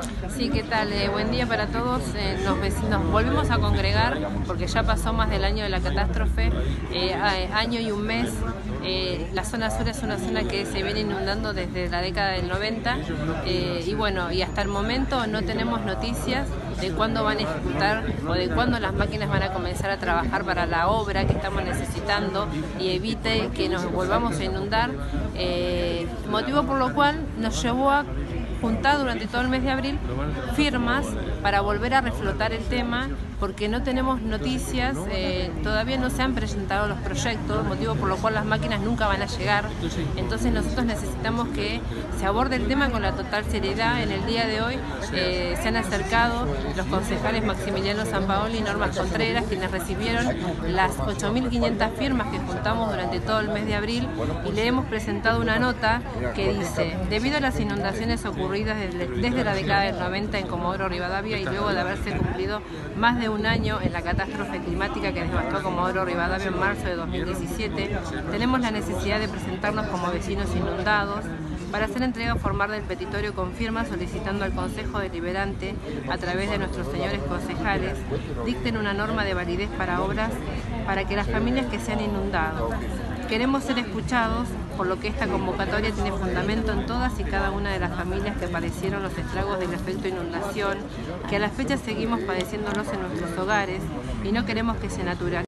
Sí, ¿qué tal? Buen día para todos. Nos volvimos a congregar porque ya pasó más del año de la catástrofe, año y un mes. La zona sur es una zona que se viene inundando desde la década del 90 y bueno, y hasta el momento no tenemos noticias de cuándo van a ejecutar o de cuándo las máquinas van a comenzar a trabajar para la obra que estamos necesitando y evite que nos volvamos a inundar, motivo por lo cual nos llevó a juntar durante todo el mes de abril firmas para volver a reflotar el tema, porque no tenemos noticias, todavía no se han presentado los proyectos, motivo por lo cual las máquinas nunca van a llegar. Entonces nosotros necesitamos que se aborde el tema con la total seriedad. En el día de hoy se han acercado los concejales Maximiliano Sampaoli y Norma Contreras, quienes recibieron las 8.500 firmas que juntamos durante todo el mes de abril, y le hemos presentado una nota que dice: debido a las inundaciones ocurridas desde la década del 90 en Comodoro Rivadavia y luego de haberse cumplido más de un año en la catástrofe climática que devastó Comodoro Rivadavia en marzo de 2017, tenemos la necesidad de presentarnos como vecinos inundados para hacer entrega formal del petitorio con firmas, solicitando al Consejo Deliberante, a través de nuestros señores concejales, dicten una norma de validez para obras para que las familias que se han inundado. Queremos ser escuchados, por lo que esta convocatoria tiene fundamento en todas y cada una de las familias que padecieron los estragos del efecto inundación, que a la fecha seguimos padeciéndolos en nuestros hogares y no queremos que se naturalice